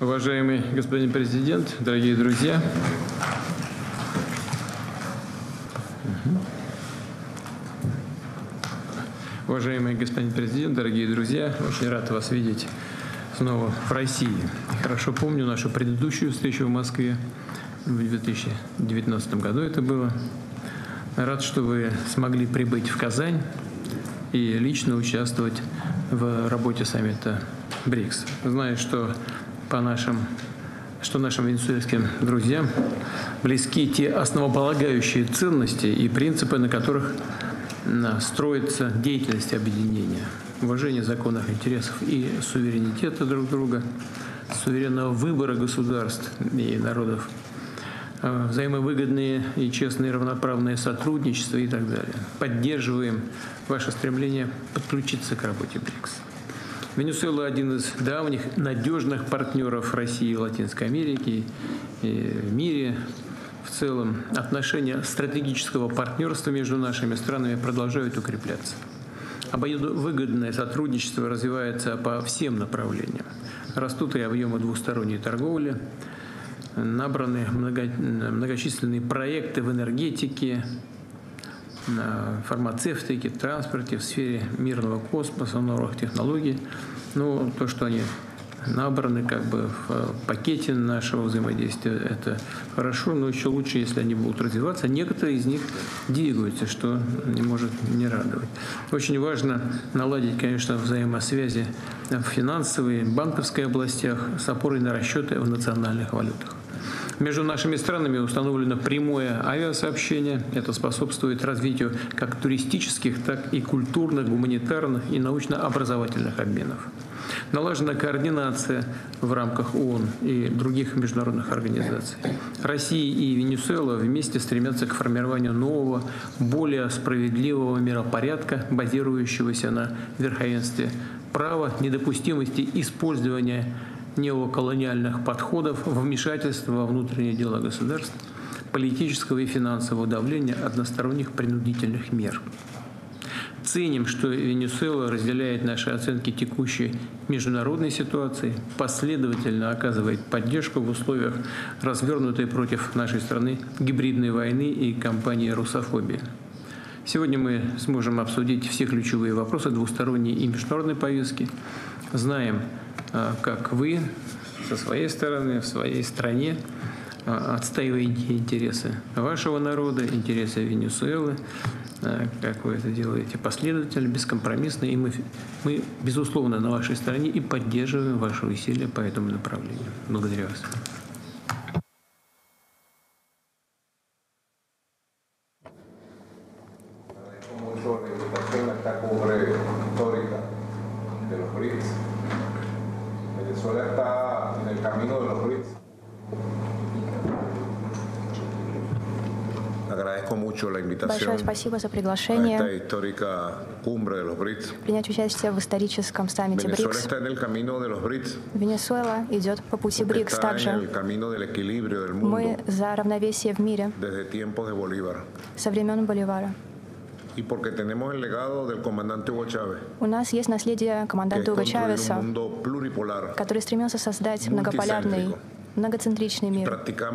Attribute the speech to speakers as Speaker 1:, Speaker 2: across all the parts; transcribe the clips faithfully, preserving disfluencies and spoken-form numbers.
Speaker 1: Уважаемый господин президент, дорогие друзья, уважаемый господин президент, дорогие друзья, очень рад вас видеть снова в России. Хорошо помню нашу предыдущую встречу в Москве в две тысячи девятнадцатом году это было. Рад, что вы смогли прибыть в Казань и лично участвовать в работе саммита БРИКС. Знаю, что по нашим, что нашим венесуэльским друзьям близки те основополагающие ценности и принципы, на которых строится деятельность объединения. Уважение законных интересов и суверенитета друг друга, суверенного выбора государств и народов, взаимовыгодные и честные равноправное сотрудничество и так далее. Поддерживаем ваше стремление подключиться к работе БРИКС. Венесуэла – один из давних надежных партнеров России и Латинской Америки и в мире в целом. Отношения стратегического партнерства между нашими странами продолжают укрепляться. Обоюдовыгодное сотрудничество развивается по всем направлениям. Растут и объемы двусторонней торговли, набраны много, многочисленные проекты в энергетике, фармацевтике, транспорте, в сфере мирного космоса, новых технологий. Ну, то, что они набраны как бы в пакете нашего взаимодействия, это хорошо, но еще лучше, если они будут развиваться. Некоторые из них двигаются, что не может не радовать. Очень важно наладить, конечно, взаимосвязи в финансовой, банковской областях с опорой на расчеты в национальных валютах. Между нашими странами установлено прямое авиасообщение. Это способствует развитию как туристических, так и культурных, гуманитарных и научно-образовательных обменов. Налажена координация в рамках ООН и других международных организаций. Россия и Венесуэла вместе стремятся к формированию нового, более справедливого миропорядка, базирующегося на верховенстве права, недопустимости использования неоколониальных подходов, вмешательства во внутренние дела государств, политического и финансового давления, односторонних принудительных мер. Ценим, что Венесуэла разделяет наши оценки текущей международной ситуации, последовательно оказывает поддержку в условиях развернутой против нашей страны гибридной войны и кампании русофобии. Сегодня мы сможем обсудить все ключевые вопросы двусторонней и международной повестки. Знаем, как вы со своей стороны, в своей стране отстаиваете интересы вашего народа, интересы Венесуэлы, как вы это делаете последовательно, бескомпромиссно, и мы, мы, безусловно, на вашей стороне и поддерживаем ваши усилия по этому направлению. Благодарю вас.
Speaker 2: Большое спасибо за приглашение принять участие в историческом саммите БРИКС. Венесуэла идет по пути БРИКС также. Мы за равновесие в мире со времен Боливара. У нас есть наследие команданта Уго Чавеса, который стремился создать многополярный, многоцентричный мир.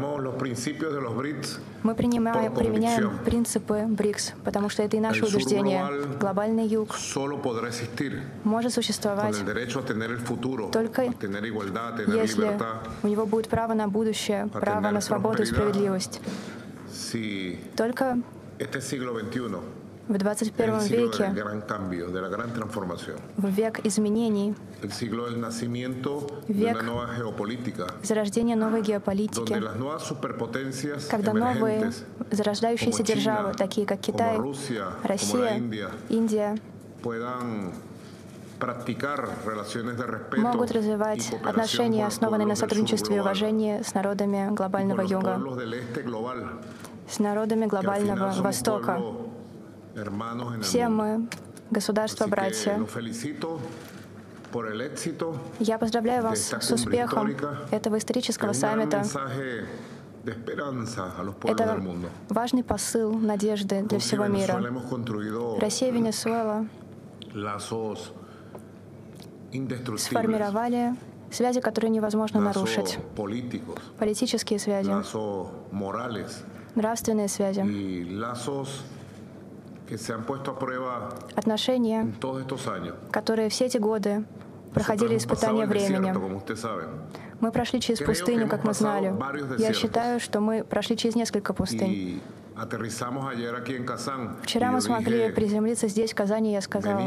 Speaker 2: Мы принимаем, применяем принципы БРИКС, потому что это и наше убеждение. Глобальный юг может существовать только если у него будет право на будущее, право на свободу и справедливость. Только в двадцать первом веке, в век изменений, век зарождения новой геополитики, когда новые зарождающиеся державы, такие как Китай, Россия, Индия, могут развивать отношения, основанные на сотрудничестве и уважении с народами глобального юга, с народами глобального востока. Все мы государства-братья. Я поздравляю вас с успехом этого исторического саммита. Это важный посыл надежды для всего мира. Россия и Венесуэла сформировали связи, которые невозможно нарушить, политические связи, нравственные связи, отношения, которые все эти годы проходили испытания времени. Мы прошли через пустыню, как мы знали. Я считаю, что мы прошли через несколько пустынь. Вчера мы смогли приземлиться здесь, в Казани, я сказала.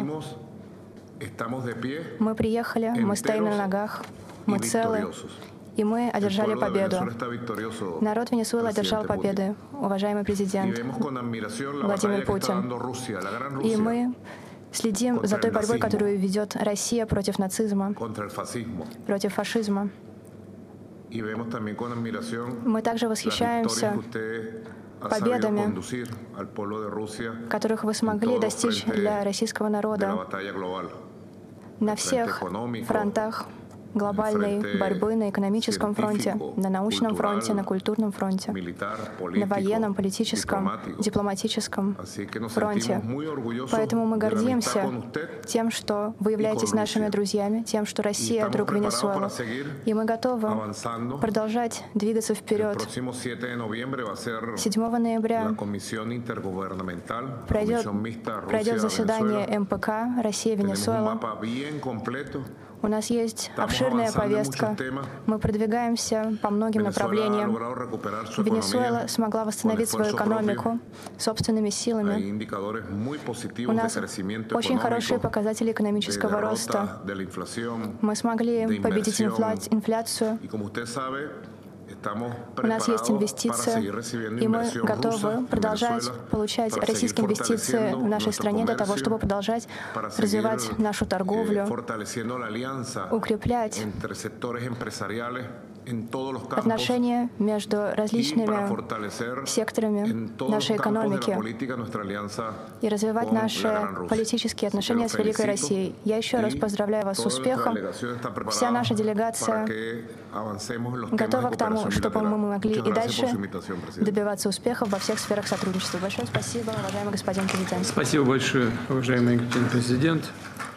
Speaker 2: Мы приехали, мы стоим на ногах, мы целы, и мы одержали победу. Народ Венесуэлы одержал победу, уважаемый президент Владимир Путин. И мы следим за той борьбой, которую ведет Россия против нацизма, против фашизма. Мы также восхищаемся победами, которых вы смогли достичь для российского народа на всех фронтах глобальной борьбы, на экономическом фронте, на научном фронте, на культурном фронте, на военном, политическом, дипломатическом фронте. Поэтому мы гордимся тем, что вы являетесь нашими друзьями, тем, что Россия — друг Венесуэлы. И мы готовы продолжать двигаться вперед. седьмого ноября пройдет, пройдет заседание эм пэ ка Россия-Венесуэла. У нас есть обширная повестка. Мы продвигаемся по многим направлениям. Венесуэла смогла восстановить свою экономику собственными силами. У нас очень хорошие показатели экономического роста. Мы смогли победить инфляцию. У нас есть инвестиции, и мы готовы продолжать получать российские инвестиции в нашей стране для того, чтобы продолжать развивать нашу торговлю, укреплять отношения между различными секторами нашей экономики и развивать наши политические отношения с Великой Россией. Я еще раз поздравляю вас с успехом. Вся наша делегация готова к тому, чтобы мы могли и дальше добиваться успехов во всех сферах сотрудничества. Большое спасибо, уважаемый господин президент.
Speaker 1: Спасибо большое, уважаемый господин президент.